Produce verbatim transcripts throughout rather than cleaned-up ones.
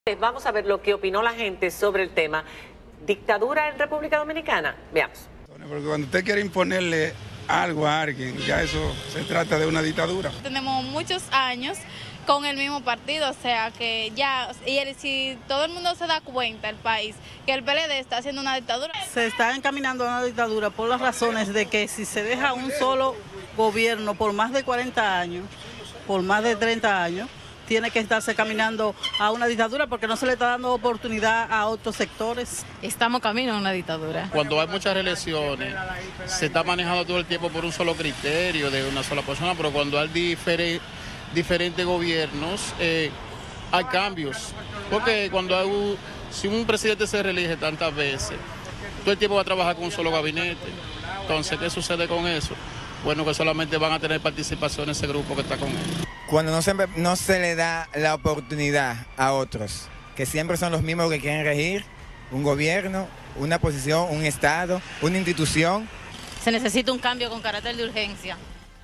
Vamos a ver lo que opinó la gente sobre el tema. ¿Dictadura en República Dominicana? Veamos. Porque cuando usted quiere imponerle algo a alguien, ya eso se trata de una dictadura. Tenemos muchos años con el mismo partido, o sea que ya, y el, si todo el mundo se da cuenta, el país, que el P L D está haciendo una dictadura. Se está encaminando a una dictadura por las razones de que si se deja un solo gobierno por más de cuarenta años, por más de treinta años, tiene que estarse caminando a una dictadura porque no se le está dando oportunidad a otros sectores. Estamos camino a una dictadura. Cuando hay muchas reelecciones, se está manejando todo el tiempo por un solo criterio de una sola persona, pero cuando hay difere, diferentes gobiernos, eh, hay cambios. Porque cuando hay un, si un presidente se reelige tantas veces, todo el tiempo va a trabajar con un solo gabinete. Entonces, ¿qué sucede con eso? Bueno, que solamente van a tener participación en ese grupo que está con él. Cuando no se, no se le da la oportunidad a otros, que siempre son los mismos que quieren regir un gobierno, una posición, un Estado, una institución. Se necesita un cambio con carácter de urgencia.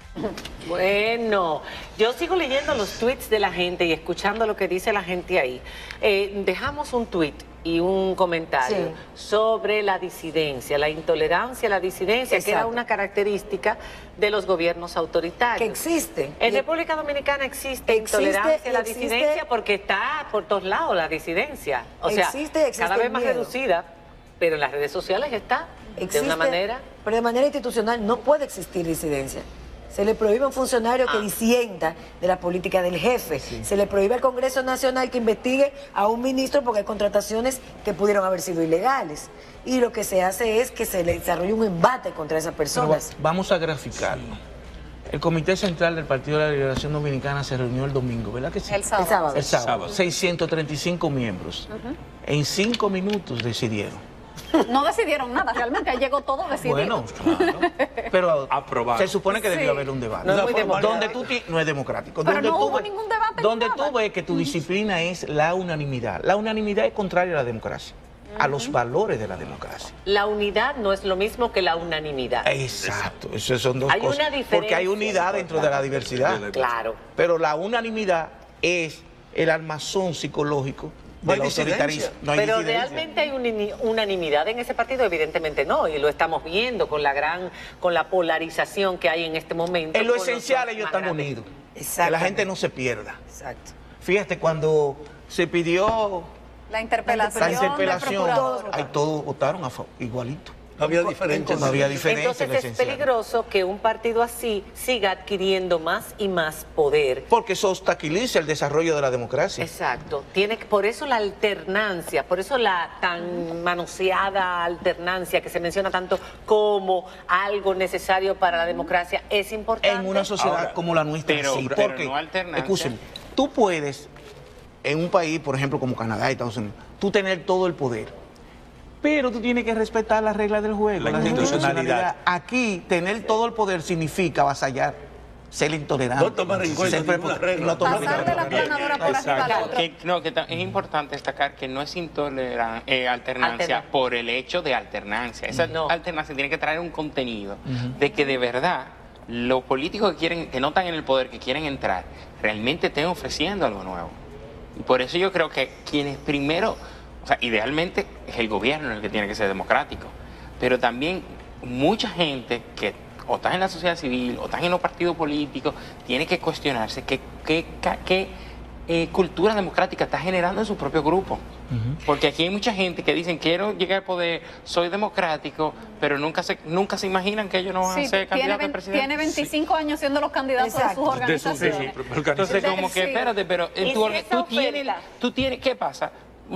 Bueno, yo sigo leyendo los tweets de la gente y escuchando lo que dice la gente ahí. Eh, dejamos un tweet y un comentario sí. sobre la disidencia, la intolerancia, la disidencia, Exacto. que era una característica de los gobiernos autoritarios. Que existe. En y República Dominicana existe, existe intolerancia, la existe, disidencia, porque está por todos lados la disidencia. O sea, existe, existe cada vez más miedo. reducida, pero en las redes sociales está existe, de una manera... Pero de manera institucional no puede existir disidencia. Se le prohíbe a un funcionario ah. que disienta de la política del jefe. Sí. Se le prohíbe al Congreso Nacional que investigue a un ministro porque hay contrataciones que pudieron haber sido ilegales. Y lo que se hace es que se le desarrolle un embate contra esas personas. Pero vamos a graficarlo. El Comité Central del Partido de la Liberación Dominicana se reunió el domingo, ¿verdad que sí? El sábado. El sábado. El sábado. seiscientos treinta y cinco miembros. Uh-huh. En cinco minutos decidieron. No decidieron nada, realmente llegó todo decidido. Bueno, claro, pero aprobado. Se supone que debió sí. haber un debate. No, no, es, donde tú no es democrático. Pero donde no tú hubo ves, ningún debate. Donde tú ves que tu disciplina es la unanimidad. La unanimidad es contraria a la democracia, uh-huh. a los valores de la democracia. La unidad no es lo mismo que la unanimidad. Exacto, eso son dos hay cosas. Una diferencia. Porque hay unidad dentro de la diversidad. Claro. Pero la unanimidad es el armazón psicológico. No hay autoritarismo. No hay Pero realmente hay un, unanimidad en ese partido, evidentemente no, y lo estamos viendo con la gran, con la polarización que hay en este momento. En lo esencial ellos están unidos, que la gente no se pierda. Exacto. Fíjate, cuando se pidió la interpelación, la interpelación ahí todos votaron a favor, igualito. No había diferencia. No había diferencia. Entonces es peligroso que un partido así siga adquiriendo más y más poder. Porque eso obstaculiza el desarrollo de la democracia. Exacto. Tiene, por eso la alternancia, por eso la tan manoseada alternancia que se menciona tanto como algo necesario para la democracia es importante. En una sociedad Ahora, como la nuestra, pero, sí. Pero porque, no alternancia. Escúcheme, tú puedes, en un país, por ejemplo, como Canadá y Estados Unidos, tú tener todo el poder. Pero tú tienes que respetar las reglas del juego, la, la institucionalidad. Aquí, tener todo el poder significa avasallar, ser intolerante. No tomar en cuenta ninguna regla. No tomar Pasarle la planadora por arriba a la otra. Que, no, que es importante destacar que no es intolerancia, eh, alternancia Alterna. por el hecho de alternancia. Esa no. alternancia tiene que traer un contenido uh-huh. de que de verdad los políticos que quieren, que no están en el poder, que quieren entrar, realmente estén ofreciendo algo nuevo. Y por eso yo creo que quienes primero... O sea, idealmente es el gobierno el que tiene que ser democrático, pero también mucha gente que o está en la sociedad civil o está en los partidos políticos tiene que cuestionarse qué, qué, qué eh, cultura democrática está generando en su propio grupo. Uh-huh. Porque aquí hay mucha gente que dicen quiero llegar al poder, soy democrático, pero nunca se, nunca se imaginan que ellos no van sí, a ser candidatos a presidente. Tiene veinticinco sí. años siendo los candidatos Exacto. de sus organizaciones. De su, sí, sí. Entonces como que espérate, pero en tu, si tú, tienes, tú tienes, ¿qué pasa?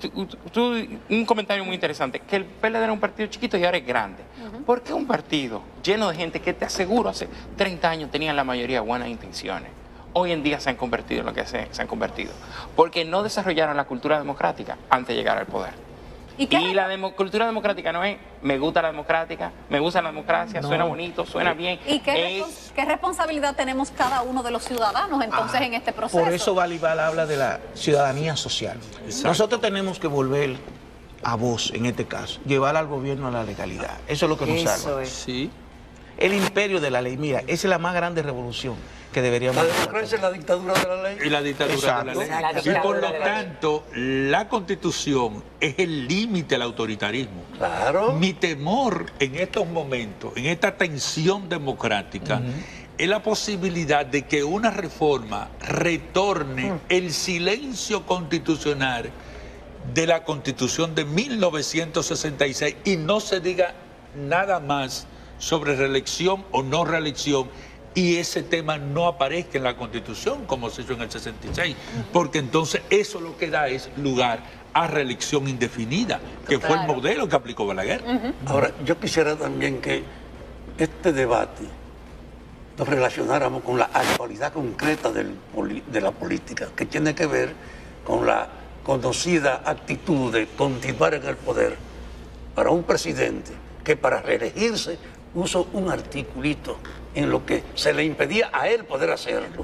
Un comentario muy interesante, que el P L D era un partido chiquito y ahora es grande. Uh-huh. ¿Por qué un partido lleno de gente que te aseguro hace treinta años tenían la mayoría buenas intenciones? Hoy en día se han convertido en lo que se, se han convertido. Porque no desarrollaron la cultura democrática antes de llegar al poder. ¿Y, y la demo, cultura democrática no es, me gusta la democrática, me gusta la democracia, no. suena bonito, suena bien. ¿Y qué, es... respons qué responsabilidad tenemos cada uno de los ciudadanos entonces ah, en este proceso? Por eso Balibar habla de la ciudadanía social. Exacto. Nosotros tenemos que volver a vos, en este caso, llevar al gobierno a la legalidad. Eso es lo que nos eso salva. Es. ¿Sí? el imperio de la ley. Mira, esa es la más grande revolución que deberíamos La democracia es la dictadura de la ley. Y la dictadura Exacto. de la ley. La Y por lo dictadura de la ley. tanto, la Constitución es el límite al autoritarismo. Claro. Mi temor en estos momentos, en esta tensión democrática, uh-huh. es la posibilidad de que una reforma retorne uh-huh. el silencio constitucional de la Constitución de mil novecientos sesenta y seis y no se diga nada más sobre reelección o no reelección, y ese tema no aparezca en la Constitución como se hizo en el sesenta y seis, porque entonces eso lo que da es lugar a reelección indefinida, que claro. fue el modelo que aplicó Balaguer. Uh-huh. Ahora, yo quisiera también que este debate nos relacionáramos con la actualidad concreta del, de la política, que tiene que ver con la conocida actitud de continuar en el poder para un presidente que para reelegirse puso un articulito en lo que se le impedía a él poder hacerlo.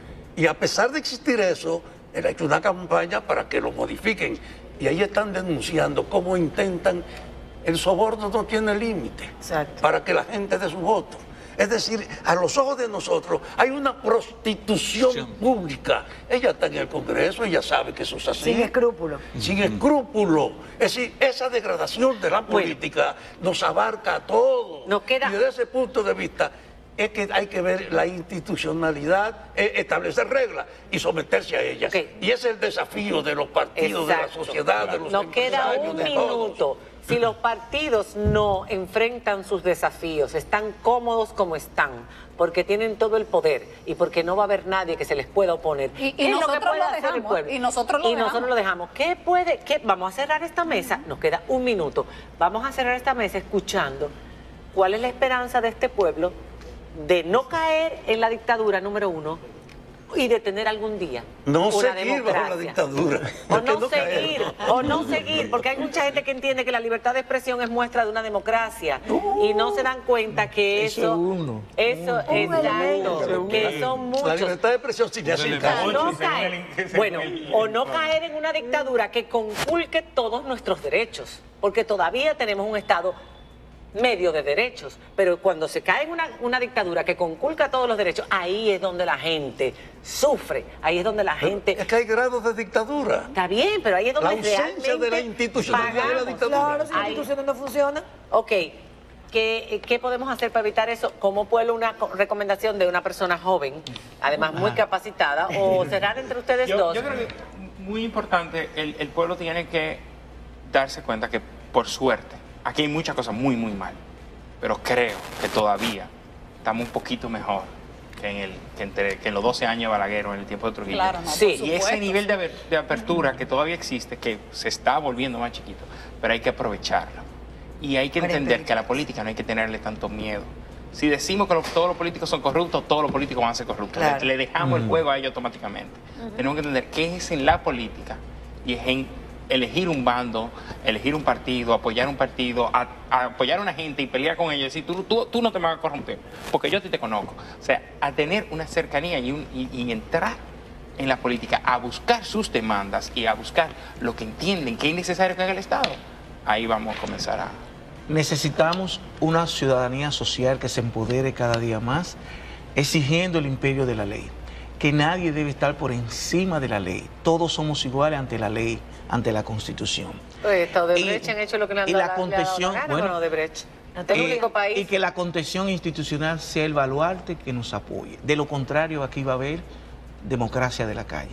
Y a pesar de existir eso, él ha hecho una campaña para que lo modifiquen. Y ahí están denunciando cómo intentan, el soborno no tiene límite para que la gente dé su voto. Es decir, a los ojos de nosotros hay una prostitución sí. pública. Ella está en el Congreso, ella sabe que eso es así. Sin escrúpulo. Sin escrúpulo. Es decir, esa degradación de la política bueno, nos abarca a todos. Nos queda... Y desde ese punto de vista es que hay que ver la institucionalidad, establecer reglas y someterse a ellas. Okay. Y ese es el desafío de los partidos, Exacto. de la sociedad, de los Nos queda un de minuto. Todos. Si los partidos no enfrentan sus desafíos, están cómodos como están, porque tienen todo el poder y porque no va a haber nadie que se les pueda oponer. Y, y ¿Qué es lo que puede lo hacer dejamos, el pueblo? Y nosotros lo y dejamos. nosotros lo dejamos. ¿Qué puede? Qué? Vamos a cerrar esta mesa. Nos queda un minuto. Vamos a cerrar esta mesa escuchando cuál es la esperanza de este pueblo de no caer en la dictadura, número uno, y de tener algún día no una seguir democracia. bajo la dictadura. O no, no seguir, o no seguir, porque hay mucha gente que entiende que la libertad de expresión es muestra de una democracia uh, y no se dan cuenta que eso, eso, uno. eso un es daño, que son muchos. La libertad de expresión sin hacer caso. No caer, bueno, o no caer en una dictadura que conculque todos nuestros derechos, porque todavía tenemos un Estado medio de derechos, pero cuando se cae en una, una dictadura que conculca todos los derechos, ahí es donde la gente sufre, ahí es donde la gente... Es que hay grados de dictadura. Está bien, pero ahí es donde la ausencia realmente de la institucionalidad de la dictadura. Claro, si la institución no funciona. Ok, ¿qué, ¿qué podemos hacer para evitar eso? Como pueblo, una recomendación de una persona joven, además muy capacitada, o cerrar entre ustedes yo, dos. Yo creo que muy importante, el, el pueblo tiene que darse cuenta que, por suerte, aquí hay muchas cosas muy, muy mal, pero creo que todavía estamos un poquito mejor que en, el, que entre, que en los doce años de Balaguer o en el tiempo de Trujillo. Claro, no, sí, y ese nivel de, de apertura que todavía existe, que se está volviendo más chiquito, pero hay que aprovecharlo. Y hay que entender que a la política no hay que tenerle tanto miedo. Si decimos que los, todos los políticos son corruptos, todos los políticos van a ser corruptos. Claro. Le, le dejamos mm. el juego a ellos automáticamente. Uh-huh. Tenemos que entender qué es en la política y es en elegir un bando, elegir un partido, apoyar un partido, a, a apoyar a una gente y pelear con ellos y decir, tú, tú, tú no te me vas a corromper, porque yo a ti te conozco. O sea, a tener una cercanía y, un, y, y entrar en la política, a buscar sus demandas y a buscar lo que entienden que es necesario que haga el Estado. Ahí vamos a comenzar a... Necesitamos una ciudadanía social que se empodere cada día más, exigiendo el imperio de la ley, que nadie debe estar por encima de la ley. Todos somos iguales ante la ley, ante la Constitución. Oye, esta Odebrecht y, han hecho lo que le han y dado la contención, la bueno, Odebrecht. Ante el eh, único país. Y que la contención institucional sea el baluarte que nos apoye. De lo contrario, aquí va a haber democracia de la calle.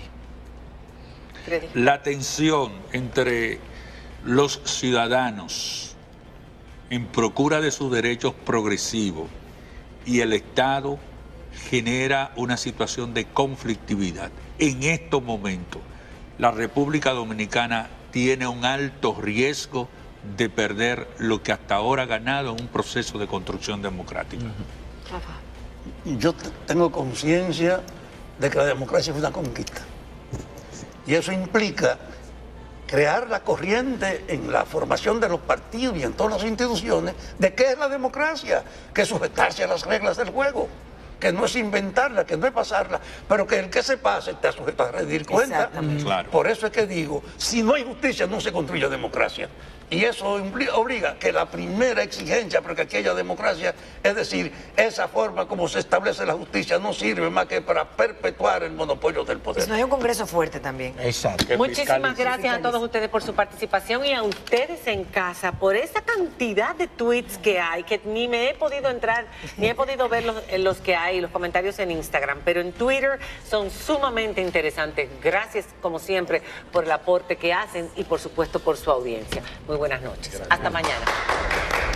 La tensión entre los ciudadanos en procura de sus derechos progresivos y el Estado genera una situación de conflictividad. En estos momentos, la República Dominicana tiene un alto riesgo de perder lo que hasta ahora ha ganado en un proceso de construcción democrática. Uh-huh. Yo tengo conciencia de que la democracia es una conquista. Y eso implica crear la corriente en la formación de los partidos y en todas las instituciones de qué es la democracia, que es sujetarse a las reglas del juego, que no es inventarla, que no es pasarla, pero que el que se pase está sujeto a rendir cuenta. Claro. Por eso es que digo, si no hay justicia no se construye democracia. Y eso obliga que la primera exigencia para que aquí haya democracia, es decir, esa forma como se establece la justicia no sirve más que para perpetuar el monopolio del poder. Pues no hay un Congreso fuerte también. Exacto. Muchísimas gracias a todos ustedes por su participación y a ustedes en casa por esa cantidad de tweets que hay, que ni me he podido entrar, ni he podido ver los, los que hay, los comentarios en Instagram, pero en Twitter son sumamente interesantes. Gracias, como siempre, por el aporte que hacen y, por supuesto, por su audiencia. Muy buenas noches. Hasta mañana.